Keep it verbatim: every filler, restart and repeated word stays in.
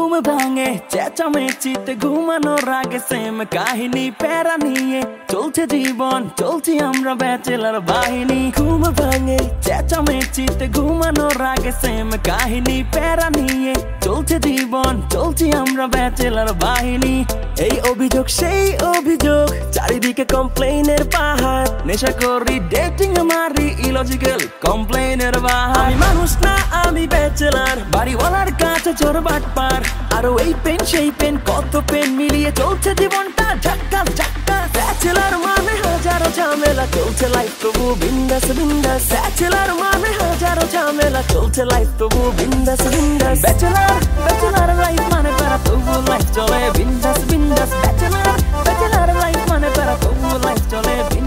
ঘুম ভাঙে চেঁচামেচিতে ঘুমানোর আগে সেম কাহিনী প্যারা নিয়ে চলছে জীবন চলছি আমরা ব্যাচেলার বাহিনী ঘুম ভাঙে চেঁচামেচিতে ঘুমানোর আগে সেম কাহিনী প্যারা নিয়ে চলছে জীবন চলছি আমরা ব্যাচেলার বাহিনী এই অভিযোগ সেই অভিযোগ চারিদিকে কমপ্লেইনের পাহাড় নেশা করি ডেটিং মারি ইলজিক্যাল কমপ্লেইনের বাহার আমি মানুষ না আমি ব্যাচেলার বাড়িওয়ালার কাছে চোর বাটপার আরো এই পেন সেই পেন কত পেন মিলিয়ে চলছে জীবনটা ঝাক্কা ঝাক্কা ব্যাচেলার মানে হাজারো ঝামেলা চলছে লাইফ তবু বিন্দাস বিন্দাস ব্যাচেলার মানে হাজারো ঝামেলা চলছে লাইফ তবু বিন্দাস বিন্দাস ব্যাচেলার ব্যাচেলার লাইফ মানে প্যারা তবু লাইফ চলে বিন্দাস বিন্দাস ব্যাচেলার ব্যাচেলার লাইফ মানে প্যারা তবু লাইফ চলে